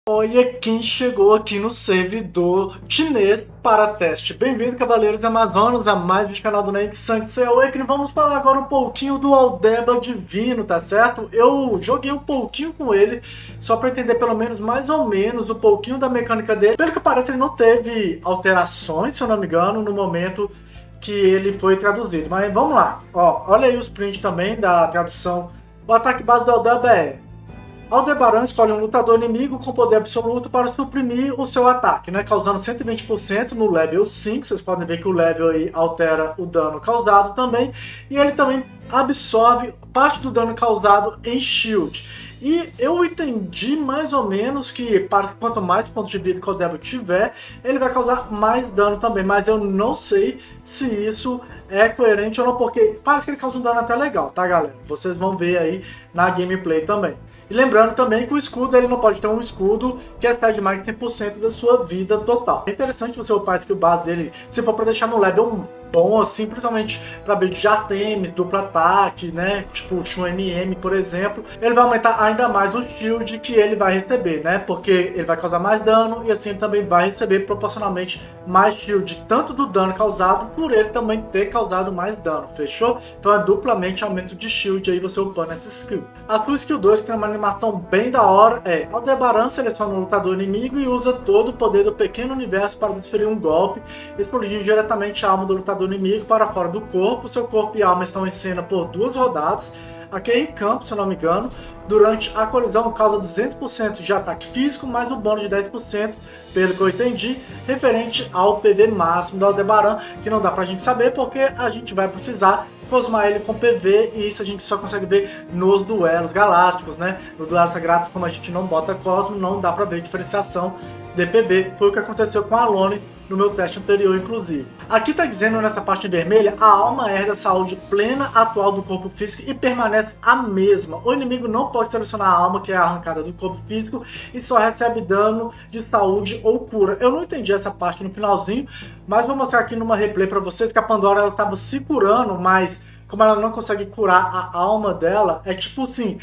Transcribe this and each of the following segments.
Olha quem chegou aqui no servidor chinês para teste. Bem-vindo, Cavaleiros Amazonas, a mais um canal do Nex Sangue Awakening. Vamos falar agora um pouquinho do Aldeba Divino, tá certo? Eu joguei um pouquinho com ele, só para entender pelo menos, mais ou menos, um pouquinho da mecânica dele. Pelo que parece, ele não teve alterações, se eu não me engano, no momento que ele foi traduzido. Mas vamos lá. Ó, olha aí os prints também da tradução. O ataque base do Aldeba é: Aldebaran escolhe um lutador inimigo com poder absoluto para suprimir o seu ataque, né, causando 120% no level 5. Vocês podem ver que o level aí altera o dano causado também. E ele também absorve parte do dano causado em shield. E eu entendi mais ou menos que quanto mais pontos de vida que o Aldeba tiver, ele vai causar mais dano também. Mas eu não sei se isso é coerente ou não, porque parece que ele causa um dano até legal, tá, galera? Vocês vão ver aí na gameplay também. E lembrando também que o escudo, ele não pode ter um escudo que excede mais de 100% da sua vida total. É interessante você upar a skill base dele, se for para deixar no level bom, assim, principalmente para build de Artemis, duplo ataque, né, tipo Shun MM, por exemplo. Ele vai aumentar ainda mais o shield que ele vai receber, né, porque ele vai causar mais dano e assim ele também vai receber proporcionalmente mais shield, tanto do dano causado, por ele também ter causado mais dano, fechou? Então é duplamente aumento de shield aí você upando essa skill. A sua skill 2 tem uma animação bem da hora, Aldebaran seleciona um lutador inimigo e usa todo o poder do pequeno universo para desferir um golpe, explodindo diretamente a alma do lutador inimigo para fora do corpo. Seu corpo e alma estão em cena por 2 rodadas, aqui é em campo, se eu não me engano. Durante a colisão causa 200% de ataque físico, mais um bônus de 10%, pelo que eu entendi, referente ao PV máximo do Aldebaran, que não dá pra gente saber, porque a gente vai precisar cosmar ele com PV, e isso a gente só consegue ver nos duelos galácticos, né? No duelo sagrado, como a gente não bota Cosmo, não dá pra ver diferenciação de PV. Foi o que aconteceu com a Alone no meu teste anterior, inclusive. Aqui tá dizendo nessa parte vermelha: a alma herda a saúde plena atual do corpo físico e permanece a mesma. O inimigo não pode selecionar a alma que é arrancada do corpo físico e só recebe dano de saúde ou cura. Eu não entendi essa parte no finalzinho, mas vou mostrar aqui numa replay pra vocês que a Pandora, ela estava se curando, mas como ela não consegue curar a alma dela, é tipo assim,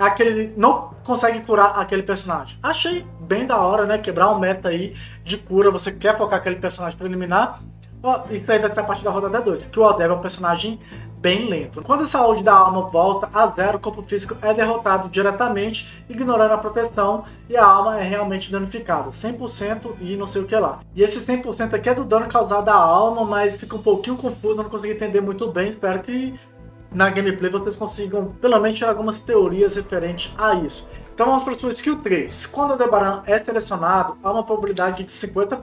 não consegue curar aquele personagem. Achei bem da hora, né? Quebrar um meta aí de cura. Você quer focar aquele personagem para eliminar? Ó, isso aí vai ser a parte da rodada 2, que o Aldeba é um personagem bem lento. Quando a saúde da alma volta a 0, o corpo físico é derrotado diretamente, ignorando a proteção, e a alma é realmente danificada, 100% e não sei o que lá. E esse 100% aqui é do dano causado à alma, mas fica um pouquinho confuso, eu não consegui entender muito bem. Espero que na gameplay vocês consigam pelo menos tirar algumas teorias referentes a isso. Então vamos para a sua skill 3. Quando o Aldebaran é selecionado, há uma probabilidade de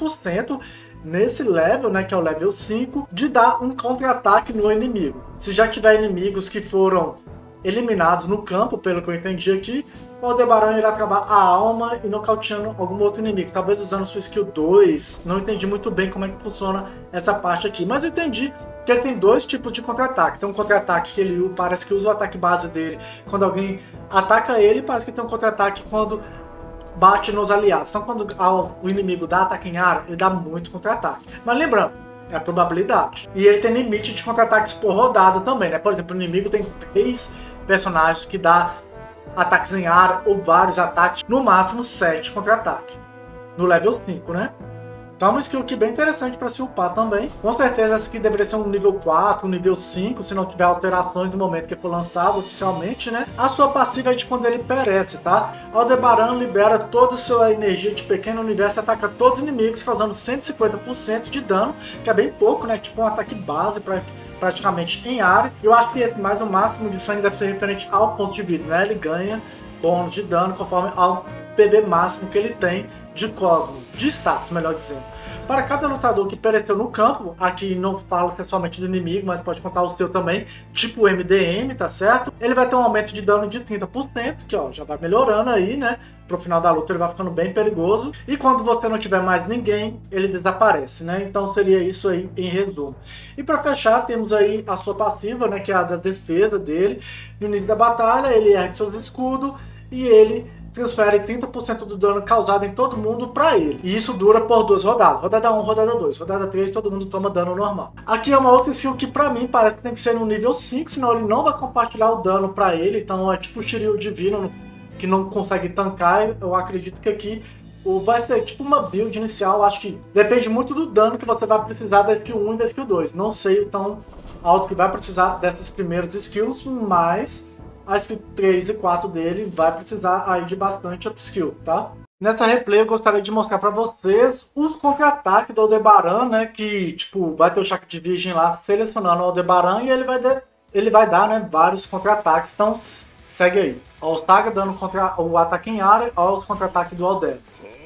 50% nesse level, né, que é o level 5, de dar um contra-ataque no inimigo. Se já tiver inimigos que foram eliminados no campo, pelo que eu entendi aqui, o Aldebaran irá acabar a alma e nocauteando algum outro inimigo, talvez usando sua skill 2. Não entendi muito bem como é que funciona essa parte aqui, mas eu entendi que ele tem 2 tipos de contra-ataque. Tem um contra-ataque que ele parece que usa o ataque base dele quando alguém ataca ele, parece que tem um contra-ataque quando bate nos aliados. Então quando o inimigo dá ataque em área, ele dá muito contra-ataque. Mas lembrando, é a probabilidade. E ele tem limite de contra-ataques por rodada também, né? Por exemplo, o inimigo tem 3 personagens que dá ataques em área ou vários ataques, no máximo 7 contra-ataque. No level 5, né? Então é uma skill que bem interessante para se upar também. Com certeza essa aqui deveria ser um nível 4, um nível 5, se não tiver alterações no momento que for lançado oficialmente, né? A sua passiva é de quando ele perece, tá? Aldebaran libera toda a sua energia de pequeno universo e ataca todos os inimigos, causando 150% de dano, que é bem pouco, né? Tipo um ataque base praticamente em área. Eu acho que esse mais o máximo de sangue deve ser referente ao ponto de vida, né? Ele ganha bônus de dano conforme ao PV máximo que ele tem de Cosmo, de status, melhor dizendo. Para cada lutador que pereceu no campo, aqui não fala somente do inimigo, mas pode contar o seu também, tipo MDM, tá certo? Ele vai ter um aumento de dano de 30%, que ó, já vai melhorando aí, né? Pro final da luta ele vai ficando bem perigoso. E quando você não tiver mais ninguém, ele desaparece, né? Então seria isso aí em resumo. E para fechar, temos aí a sua passiva, né? Que é a da defesa dele. No início da batalha, ele ergue seus escudos e ele transfere 30% do dano causado em todo mundo para ele. E isso dura por 2 rodadas. Rodada 1, rodada 2. Rodada 3, todo mundo toma dano normal. Aqui é uma outra skill que pra mim parece que tem que ser no nível 5, senão ele não vai compartilhar o dano para ele. Então é tipo o Shiryu Divino, que não consegue tancar. Eu acredito que aqui vai ser tipo uma build inicial, acho que depende muito do dano que você vai precisar da skill 1 e da skill 2. Não sei o tão alto que vai precisar dessas primeiras skills, mas a skill 3 e 4 dele vai precisar aí de bastante upskill, tá? Nessa replay eu gostaria de mostrar pra vocês os contra-ataques do Aldebaran, né? Que, tipo, vai ter o Chakra de Virgem lá selecionando o Aldebaran e ele vai dar, né, vários contra-ataques. Então, segue aí. Ó, o Saga dando o ataque em área, ó, os contra-ataques do Aldeb.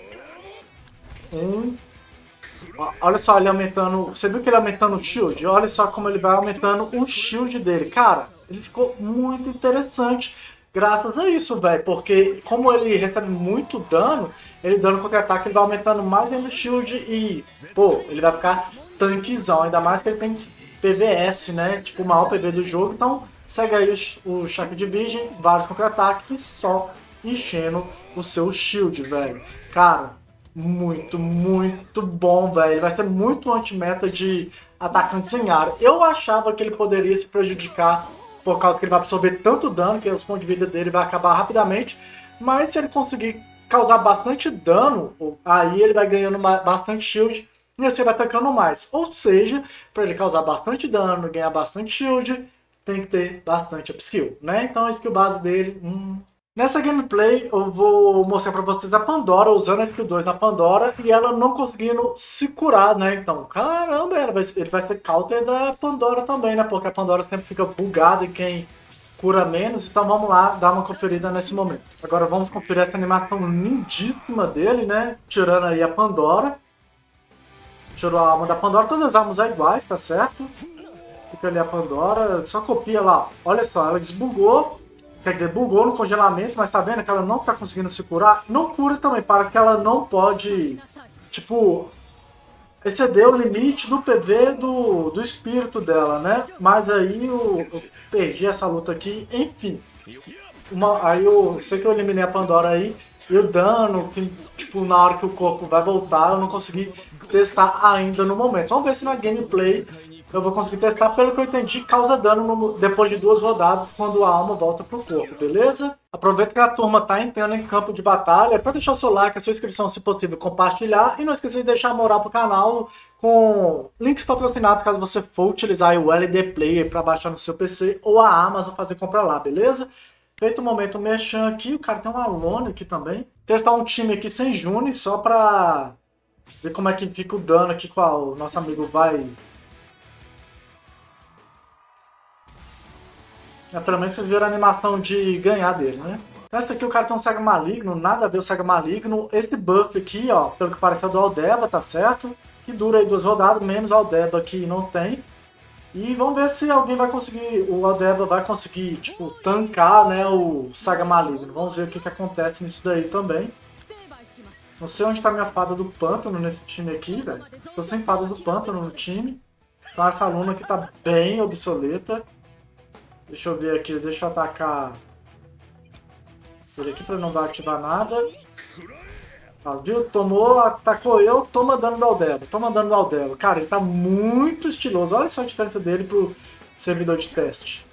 Olha só ele aumentando. Você viu que ele aumentando o shield? Olha só como ele vai aumentando o shield dele. Cara, ele ficou muito interessante graças a isso, velho. Porque como ele recebe muito dano, ele dando contra-ataque, ele vai aumentando mais ainda o shield e, pô, ele vai ficar tanquezão. Ainda mais que ele tem PVS, né? Tipo, o maior PV do jogo. Então, segue aí o Chakra de Virgem, vários contra-ataques e só enchendo o seu shield, velho. Cara, muito, muito bom, velho. Vai ser muito anti-meta de atacantes em área. Eu achava que ele poderia se prejudicar por causa que ele vai absorver tanto dano, que os pontos de vida dele vai acabar rapidamente. Mas se ele conseguir causar bastante dano, aí ele vai ganhando bastante shield e você vai atacando mais. Ou seja, para ele causar bastante dano, ganhar bastante shield, tem que ter bastante upskill, né? Então a skill base dele... Nessa gameplay eu vou mostrar pra vocês a Pandora usando a skill 2 na Pandora e ela não conseguindo se curar, né? Então, caramba, ele vai ser counter da Pandora também, né? Porque a Pandora sempre fica bugada e quem cura menos. Então vamos lá dar uma conferida nesse momento. Agora vamos conferir essa animação lindíssima dele, né? Tirando aí a Pandora. Tirou a alma da Pandora, todas as almas são iguais, tá certo? Fica ali a Pandora, só copia lá. Olha só, ela desbugou. Quer dizer, bugou no congelamento, mas tá vendo que ela não tá conseguindo se curar? Não cura também, parece que ela não pode, tipo, exceder o limite do PV do espírito dela, né? Mas aí eu perdi essa luta aqui, enfim. Aí eu sei que eu eliminei a Pandora aí, e o dano, que, tipo, na hora que o corpo vai voltar, eu não consegui testar ainda no momento. Vamos ver se na gameplay eu vou conseguir testar. Pelo que eu entendi, causa dano depois de 2 rodadas, quando a alma volta pro corpo, beleza? Aproveita que a turma tá entrando em campo de batalha para deixar o seu like, a sua inscrição, se possível, compartilhar. E não esqueça de deixar a moral pro canal com links patrocinados, caso você for utilizar o LD Player para baixar no seu PC ou a Amazon fazer compra lá, beleza? Feito o momento merchan aqui, o cara tem uma lona aqui também. Testar um time aqui sem Juni, só pra ver como é que fica o dano aqui, qual o nosso amigo vai... Pelo menos vocês viram a animação de ganhar dele, né? Essa aqui o cara tem um Saga Maligno, nada a ver o Saga Maligno. Esse buff aqui, ó, pelo que parece é do Aldeba, tá certo? Que dura aí 2 rodadas, menos o Aldeba aqui não tem. E vamos ver se alguém vai conseguir, o Aldeba vai conseguir, tipo, tancar, né, o Saga Maligno. Vamos ver o que acontece nisso daí também. Não sei onde tá minha fada do pântano nesse time aqui, velho. Tô sem fada do pântano no time. Então essa aluna aqui tá bem obsoleta. Deixa eu ver aqui, deixa eu atacar ele aqui pra não vai ativar nada. Ah, viu? Tomou, atacou eu, toma dano do Aldeba. Toma dano do Aldeba. Cara, ele tá muito estiloso. Olha só a diferença dele pro servidor de teste.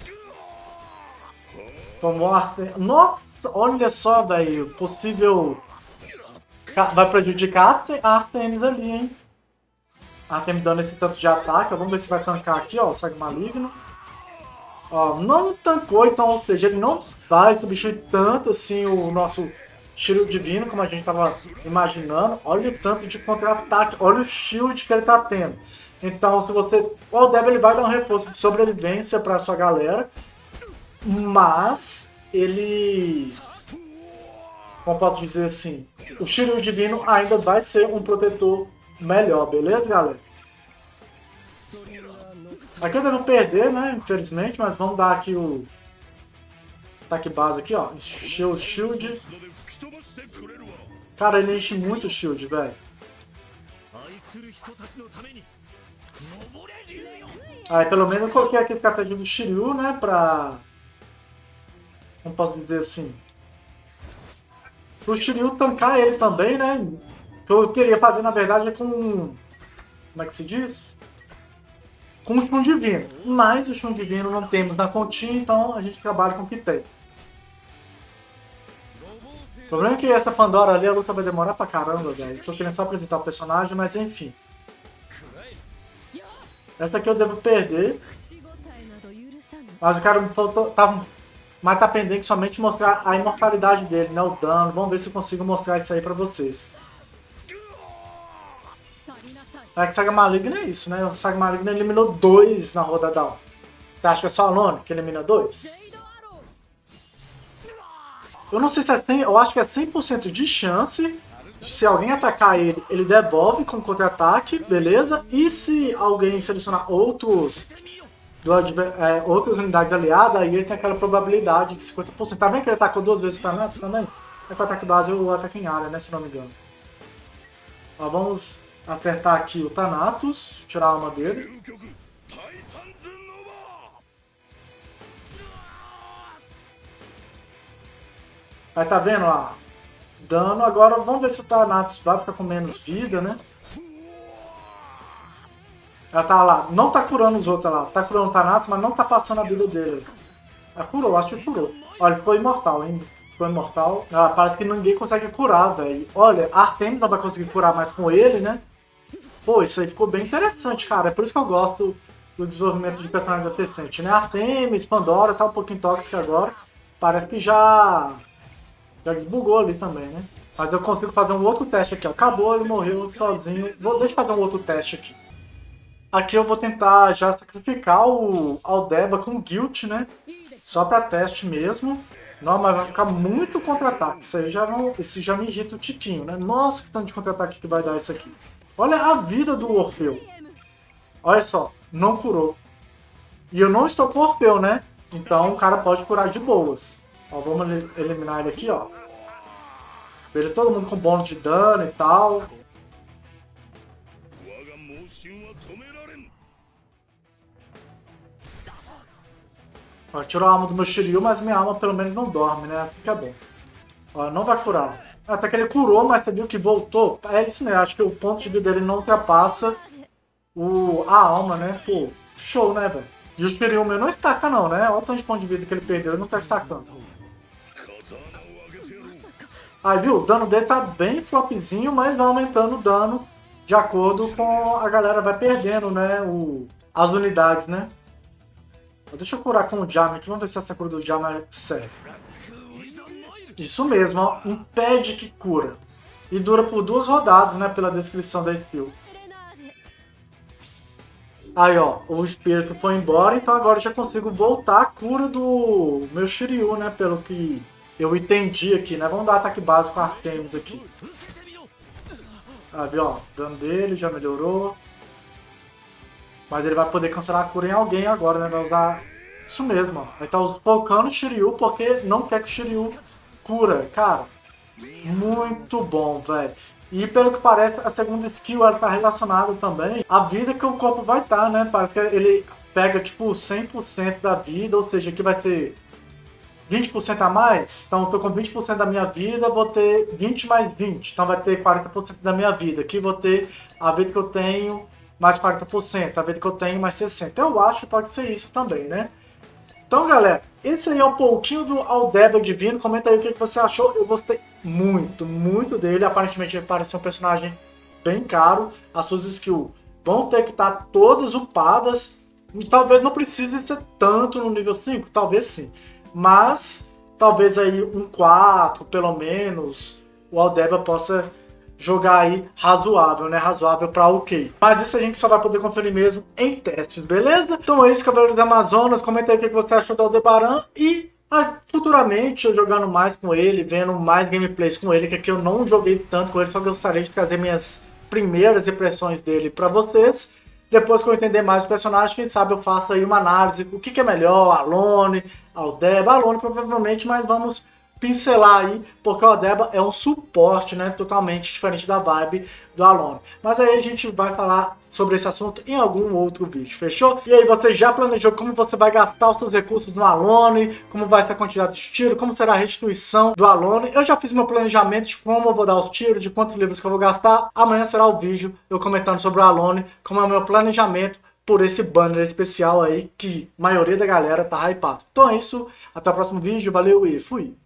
Tomou Artemis. Nossa, olha só, velho. Possível... Vai prejudicar a Artemis ali, hein? A Artemis dando esse tanto de ataque. Vamos ver se vai tancar aqui, ó, o Saga Maligno. Ó, não tancou, então, ou seja, ele não vai substituir tanto assim o nosso Shiryu Divino, como a gente estava imaginando. Olha o tanto de contra-ataque, olha o shield que ele tá tendo. Então, se você... O Aldeba ele vai dar um reforço de sobrevivência para sua galera, mas ele... Como posso dizer assim? O Shiryu Divino ainda vai ser um protetor melhor, beleza, galera? Aqui eu devo perder, né? Infelizmente, mas vamos dar aqui o ataque base aqui, ó. Encher o shield. Cara, ele enche muito o shield, velho. Aí, pelo menos eu coloquei aqui a estratégia do Shiryu, né? Pra... Como posso dizer assim? Pro Shiryu tancar ele também, né? O que eu queria fazer, na verdade, é com... Como é que se diz? Com o Shun Divino, mas o Shun Divino não temos na continha, então a gente trabalha com o que tem. problema é que essa Pandora ali, a luta vai demorar pra caramba, velho. Tô querendo só apresentar o personagem, mas enfim. Essa aqui eu devo perder. Mas o cara faltou... Mas tá pendente somente mostrar a imortalidade dele, né? O dano. Vamos ver se eu consigo mostrar isso aí pra vocês. É que Saga Maligna é isso, né? O Saga Maligna eliminou 2 na rodada 1. Você acha que é só a Lone que elimina 2? Eu não sei se é 100, eu acho que é 100% de chance. Se alguém atacar ele, ele devolve com contra-ataque, beleza? E se alguém selecionar outras unidades aliadas, aí ele tem aquela probabilidade de 50%. Tá vendo que ele atacou 2 vezes Thanatos também? É com o ataque base ou o ataque em área, né? Se não me engano. Ó, vamos acertar aqui o Thanatos, tirar a alma dele. Aí tá vendo lá? Dano. Agora vamos ver se o Thanatos vai ficar com menos vida, né? Ela tá lá. Não tá curando os outros lá. Tá curando o Thanatos, mas não tá passando a vida dele. Ela curou, acho que curou. Olha, ficou imortal ainda. Ficou imortal. Ela parece que ninguém consegue curar, velho. Olha, Artemis não vai conseguir curar mais com ele, né? Pô, isso aí ficou bem interessante, cara. É por isso que eu gosto do desenvolvimento de personagens decentes, né? Artemis, Pandora, tá um pouquinho tóxica agora. Parece que já desbugou ali também, né? Mas eu consigo fazer um outro teste aqui, ó. Acabou, ele morreu sozinho. Deixa eu fazer um outro teste aqui. Aqui eu vou tentar já sacrificar o Aldeba com Guilt, né? Só pra teste mesmo. Não, mas vai ficar muito contra-ataque. Isso já me irrita o tiquinho, né? Nossa, que tanto de contra-ataque que vai dar isso aqui. Olha a vida do Orfeu. Olha só, não curou. E eu não estou com Orfeu, né? Então o cara pode curar de boas. Ó, vamos eliminar ele aqui, ó. Veja todo mundo com bônus de dano e tal. Ó, tirou a alma do meu Shiryu, mas minha alma pelo menos não dorme, né? Fica bom. Ó, não vai curar. Até que ele curou, mas você viu que voltou. É isso mesmo, acho que o ponto de vida dele não ultrapassa a alma, né? Pô, show, né, velho? E o Shiryu meu não estaca não, né? Olha o tanto de ponto de vida que ele perdeu, ele não tá estacando. Aí, viu? O dano dele tá bem flopzinho, mas vai aumentando o dano de acordo com a galera vai perdendo, né? As unidades, né? Deixa eu curar com o Jame aqui, vamos ver se essa cura do Jame serve. Isso mesmo, ó. Impede que cura. E dura por 2 rodadas, né? Pela descrição da skill. Aí, ó. O espírito foi embora, então agora eu já consigo voltar a cura do meu Shiryu, né? Pelo que eu entendi aqui, né? Vamos dar ataque básico com Artemis aqui. Aí, viu, ó. O dano dele já melhorou. Mas ele vai poder cancelar a cura em alguém agora, né? Vai usar isso mesmo, ó. Ele tá focando o Shiryu porque não quer que o Shiryu cura. Cara, muito bom, velho. E pelo que parece, a segunda skill ela tá relacionada também à vida que o corpo vai estar, né? Parece que ele pega, tipo, 100% da vida, ou seja, aqui vai ser 20% a mais. Então eu tô com 20% da minha vida, vou ter 20 mais 20. Então vai ter 40% da minha vida. Aqui vou ter a vida que eu tenho mais 40%, a vida que eu tenho mais 60%. Eu acho que pode ser isso também, né? Então, galera, esse aí é um pouquinho do Aldeba Divino. Comenta aí o que você achou. Eu gostei muito, muito dele. Aparentemente ele parece ser um personagem bem caro. As suas skills vão ter que estar todas upadas. E talvez não precise ser tanto no nível 5, talvez sim. Mas, talvez aí um 4, pelo menos, o Aldeba possa jogar aí razoável, né? Razoável pra ok. Mas isso a gente só vai poder conferir mesmo em testes, beleza? Então é isso, Cavaleiros do Amazonas. Comenta aí o que você achou do Aldebaran e futuramente eu jogando mais com ele, vendo mais gameplays com ele, que aqui eu não joguei tanto com ele, só gostaria de trazer minhas primeiras impressões dele pra vocês. Depois que eu entender mais o personagem, quem sabe eu faço aí uma análise, o que é melhor, Alone, Aldeba, Alone provavelmente, mas vamos pincelar aí, porque o Aldeba é um suporte, né, totalmente diferente da vibe do Alone. Mas aí a gente vai falar sobre esse assunto em algum outro vídeo, fechou? E aí você já planejou como você vai gastar os seus recursos no Alone, como vai ser a quantidade de tiro, como será a restituição do Alone? Eu já fiz meu planejamento de como eu vou dar os tiros, de quantos livros que eu vou gastar. Amanhã será o vídeo eu comentando sobre o Alone, como é o meu planejamento por esse banner especial aí que a maioria da galera tá hypado. Então é isso, até o próximo vídeo, valeu e fui!